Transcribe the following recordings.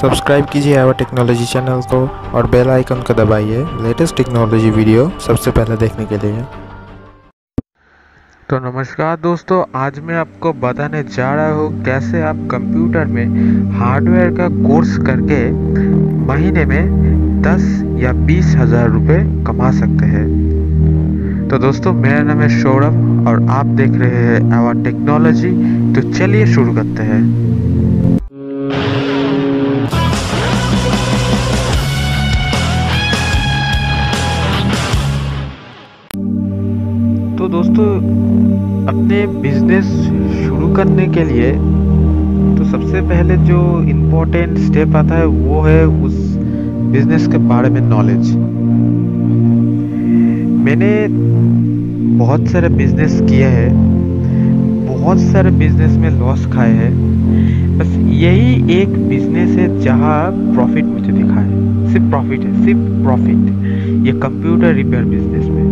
Subscribe कीजिए our technology channel को और बेल आइकन को दबाइए लेटेस्ट टेक्नोलॉजी वीडियो सबसे पहले देखने के लिए। तो नमस्कार दोस्तों, आज मैं आपको बताने जा रहा हूँ कैसे आप कंप्यूटर में हार्डवेयर का कोर्स करके महीने में 10 या 20 हज़ार रुपये कमा सकते हैं। तो दोस्तों, मेरा नाम है सौरभ और आप देख रहे हैं आवर टेक्नोलॉजी। तो चलिए शुरू करते हैं। तो दोस्तों, अपने बिजनेस शुरू करने के लिए तो सबसे पहले जो इम्पोर्टेंट स्टेप आता है वो है उस बिजनेस के बारे में नॉलेज। मैंने बहुत सारे बिजनेस किए हैं, बहुत सारे बिजनेस में लॉस खाए हैं। बस यही एक बिजनेस है जहाँ प्रॉफिट मुझे दिखा है। सिर्फ प्रॉफिट है, सिर्फ प्रॉफिट। ये कंप्यूटर रिपेयर बिजनेस में।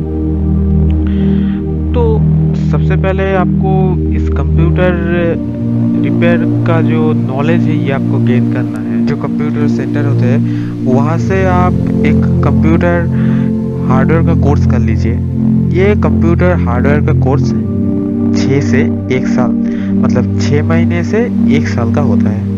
तो सबसे पहले आपको इस कंप्यूटर रिपेयर का जो नॉलेज है ये आपको गेन करना है। जो कंप्यूटर सेंटर होते हैं वहाँ से आप एक कंप्यूटर हार्डवेयर का कोर्स कर लीजिए। ये कंप्यूटर हार्डवेयर का कोर्स 6 से 1 साल, मतलब 6 महीने से 1 साल का होता है।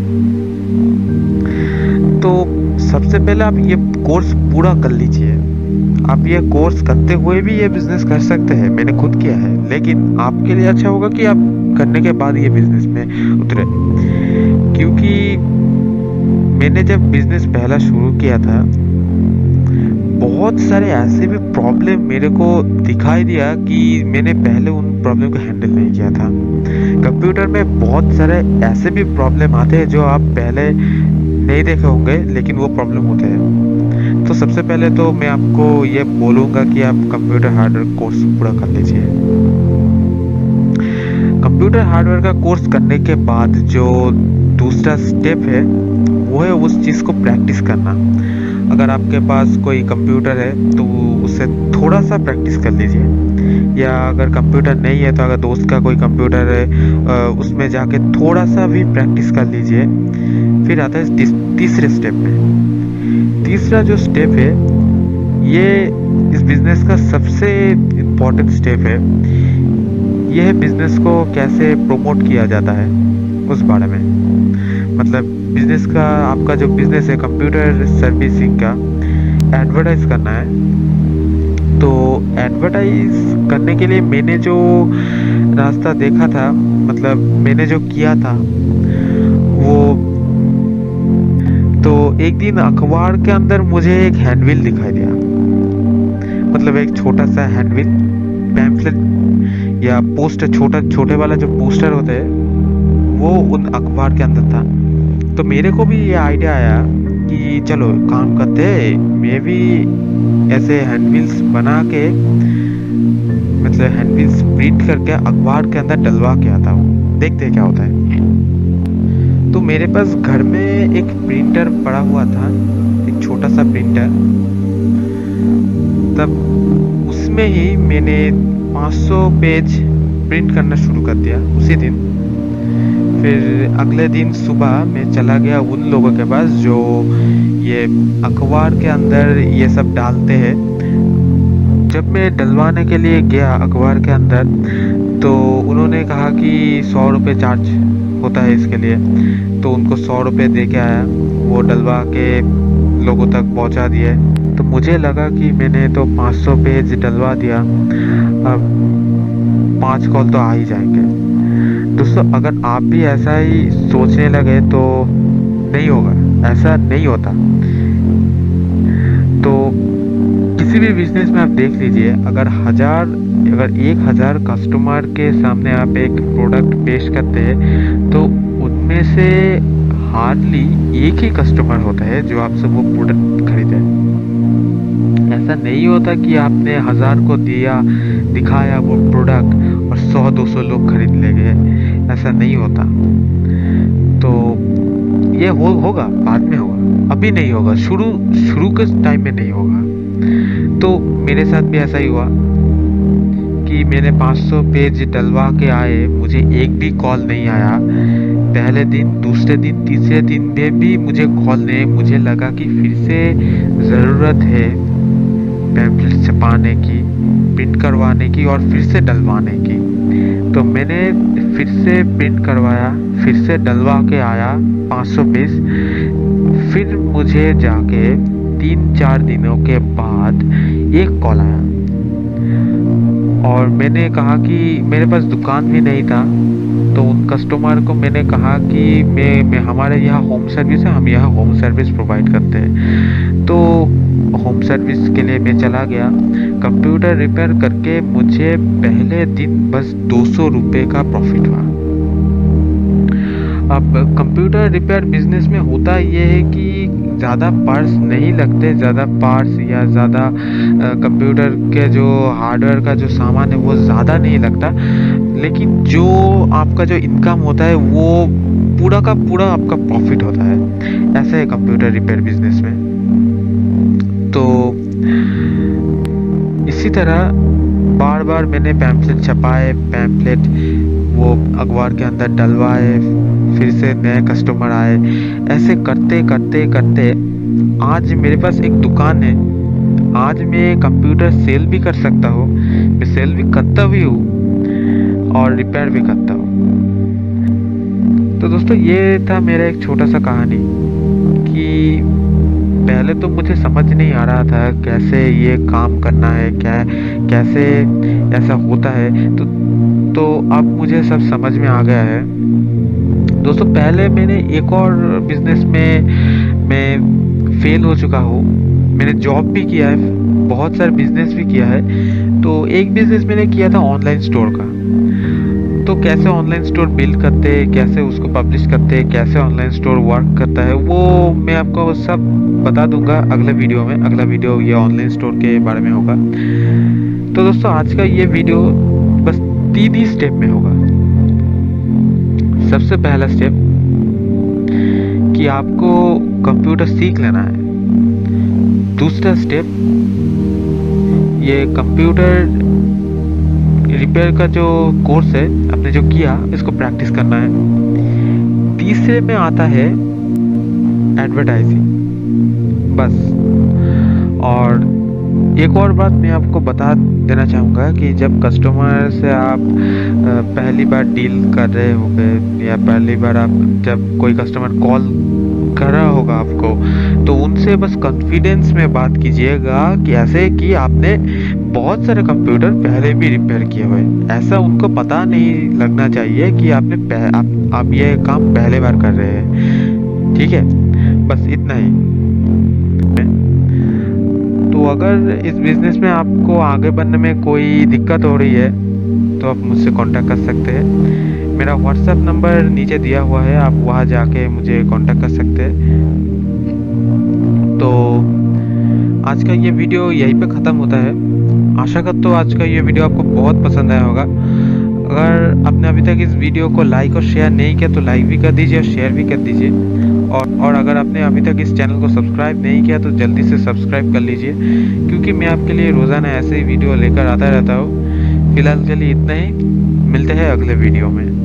तो सबसे पहले आप ये कोर्स पूरा कर लीजिए। आप ये कोर्स करते हुए भी ये बिजनेस कर सकते हैं, मैंने खुद किया है। लेकिन आपके लिए अच्छा होगा कि आप करने के बाद ये बिजनेस में उतरे, क्योंकि मैंने जब बिजनेस पहला शुरू किया था बहुत सारे ऐसे भी प्रॉब्लम मेरे को दिखाई दिया कि मैंने पहले उन प्रॉब्लम को हैंडल नहीं किया था। कंप्यूटर में बहुत सारे ऐसे भी प्रॉब्लम आते हैं जो आप पहले नहीं देखे होंगे, लेकिन वो प्रॉब्लम होते हैं। तो सबसे पहले तो मैं आपको ये बोलूँगा कि आप कंप्यूटर हार्डवेयर कोर्स पूरा कर लीजिए। कंप्यूटर हार्डवेयर का कोर्स करने के बाद जो दूसरा स्टेप है वो है उस चीज़ को प्रैक्टिस करना। अगर आपके पास कोई कंप्यूटर है तो उससे थोड़ा सा प्रैक्टिस कर लीजिए, या अगर कंप्यूटर नहीं है तो अगर दोस्त का कोई कंप्यूटर है उसमें जाके थोड़ा सा भी प्रैक्टिस कर लीजिए। फिर आता है तीसरे स्टेप में। तीसरा जो स्टेप है ये इस बिज़नेस का सबसे इम्पोर्टेंट स्टेप है। यह है बिज़नेस को कैसे प्रमोट किया जाता है उस बारे में। मतलब बिज़नेस का, आपका जो बिज़नेस है कंप्यूटर सर्विसिंग का, एडवर्टाइज करना है। तो एडवर्टाइज करने के लिए मैंने जो रास्ता देखा था, मतलब मैंने जो किया था वो, तो एक दिन अखबार के अंदर मुझे एक हैंडबिल दिखाई दिया। मतलब एक छोटा सा हैंडबिल, पैम्फलेट या पोस्टर, छोटे वाला जो पोस्टर होते हैं वो उन अखबार के अंदर था। तो मेरे को भी ये आइडिया आया कि चलो काम करते हैं, मैं भी ऐसे हैंडबिल्स बना के, मतलब हैंडबिल्स प्रिंट करके अखबार के अंदर डलवा के आता हूँ, देखते क्या होता है। तो मेरे पास घर में एक प्रिंटर पड़ा हुआ था, एक छोटा सा प्रिंटर। तब उसमें ही मैंने 500 पेज प्रिंट करना शुरू कर दिया उसी दिन। फिर अगले दिन सुबह मैं चला गया उन लोगों के पास जो ये अखबार के अंदर ये सब डालते हैं। जब मैं डलवाने के लिए गया अखबार के अंदर तो उन्होंने कहा कि 100 रुपये चार्ज होता है इसके लिए। तो उनको 100 रुपये दे के आया, वो डलवा के लोगों तक पहुंचा दिए। तो मुझे लगा कि मैंने तो 500 पेज डलवा दिया, अब 5 कॉल तो आ ही जाएंगे। दोस्तों, अगर आप भी ऐसा ही सोचने लगे तो नहीं होगा, ऐसा नहीं होता। तो किसी भी बिजनेस में आप देख लीजिए, अगर 1000 कस्टमर के सामने आप एक प्रोडक्ट पेश करते हैं तो उनमें से हार्डली एक ही कस्टमर होता है जो आपसे वो प्रोडक्ट खरीदे। ऐसा नहीं होता कि आपने 1000 को दिखाया वो प्रोडक्ट और 100-200 लोग खरीद ले गए। ऐसा नहीं होता। तो ये होगा, बाद में होगा, अभी नहीं होगा, शुरू के टाइम में नहीं होगा। तो मेरे साथ भी ऐसा ही हुआ कि मैंने 500 पेज डलवा के आए, मुझे एक भी कॉल नहीं आया। पहले दिन, दूसरे दिन, तीसरे दिन में भी मुझे कॉल, मुझे लगा कि फिर से ज़रूरत है पैम्फलेट छपाने की, प्रिंट करवाने की और फिर से डलवाने की। तो मैंने फिर से प्रिंट करवाया, फिर से डलवा के आया 500 पीस। फिर मुझे जाके 3-4 दिनों के बाद एक कॉल आया और मैंने कहा कि मेरे पास दुकान भी नहीं था। तो उन कस्टमर को मैंने कहा कि मैं हमारे यहाँ होम सर्विस है, हम यहाँ होम सर्विस प्रोवाइड करते हैं। तो होम सर्विस के लिए मैं चला गया। कंप्यूटर रिपेयर करके मुझे पहले दिन बस 200 रुपये का प्रॉफिट हुआ। अब कंप्यूटर रिपेयर बिजनेस में होता ये है कि ज़्यादा पार्ट्स नहीं लगते, ज़्यादा पार्ट्स या ज़्यादा कंप्यूटर के जो हार्डवेयर का जो सामान है वो ज़्यादा नहीं लगता, लेकिन जो आपका जो इनकम होता है वो पूरा का पूरा आपका प्रॉफिट होता है। ऐसा है कंप्यूटर रिपेयर बिजनेस में। तो इसी तरह बार बार मैंने पैम्फलेट छपाए, पैम्फलेट वो अखबार के अंदर डलवाए, फिर से नए कस्टमर आए। ऐसे करते करते करते आज मेरे पास एक दुकान है। आज मैं कंप्यूटर सेल भी कर सकता हूँ, मैं सेल भी करता भी हूँ और रिपेयर भी करता हूँ। तो दोस्तों ये था मेरा एक छोटा सा कहानी कि पहले तो मुझे समझ नहीं आ रहा था कैसे ये काम करना है, कैसे ऐसा होता है। तो अब मुझे सब समझ में आ गया है। दोस्तों पहले मैंने एक और बिजनेस में मैं फेल हो चुका हूँ। मैंने जॉब भी किया है, बहुत सारे बिजनेस भी किया है। तो एक बिजनेस मैंने किया था ऑनलाइन स्टोर का। तो कैसे ऑनलाइन स्टोर बिल्ड करते हैं, कैसे उसको पब्लिश करते हैं, कैसे ऑनलाइन स्टोर वर्क करता है, वो मैं आपको सब बता दूंगा अगले वीडियो में। अगला वीडियो ये ऑनलाइन स्टोर के बारे में होगा। तो दोस्तों आज का ये वीडियो बस 3 ही स्टेप में होगा। सबसे पहला स्टेप कि आपको कंप्यूटर सीख लेना है। दूसरा स्टेप ये कंप्यूटर रिपेयर का जो कोर्स है आपने जो किया इसको प्रैक्टिस करना है। तीसरे में आता है एडवर्टाइजिंग, बस। और एक और बात मैं आपको बता देना चाहूँगा कि जब कस्टमर से आप पहली बार डील कर रहे होंगे या पहली बार आप जब कोई कस्टमर कॉल कर रहा होगा आपको, तो उनसे बस कॉन्फिडेंस में बात कीजिएगा कि ऐसे कि आपने बहुत सारे कंप्यूटर पहले भी रिपेयर किए हुए। ऐसा उनको पता नहीं लगना चाहिए कि आप ये काम पहले बार कर रहे हैं। ठीक है, बस इतना ही। तो अगर इस बिजनेस में आपको आगे बढ़ने में कोई दिक्कत हो रही है तो आप मुझसे कांटेक्ट कर सकते हैं। मेरा व्हाट्सएप नंबर नीचे दिया हुआ है, आप वहाँ जाके मुझे कांटेक्ट कर सकते हैं। तो आज का ये वीडियो यहीं पे ख़त्म होता है। आशा करता हूँ आज का ये वीडियो आपको बहुत पसंद आया होगा। अगर आपने अभी तक इस वीडियो को लाइक और शेयर नहीं किया तो लाइक भी कर दीजिए और शेयर भी कर दीजिए। और अगर आपने अभी तक इस चैनल को सब्सक्राइब नहीं किया तो जल्दी से सब्सक्राइब कर लीजिए, क्योंकि मैं आपके लिए रोज़ाना ऐसे ही वीडियो लेकर आता रहता हूँ। फिलहाल के लिए इतना ही, मिलते हैं अगले वीडियो में।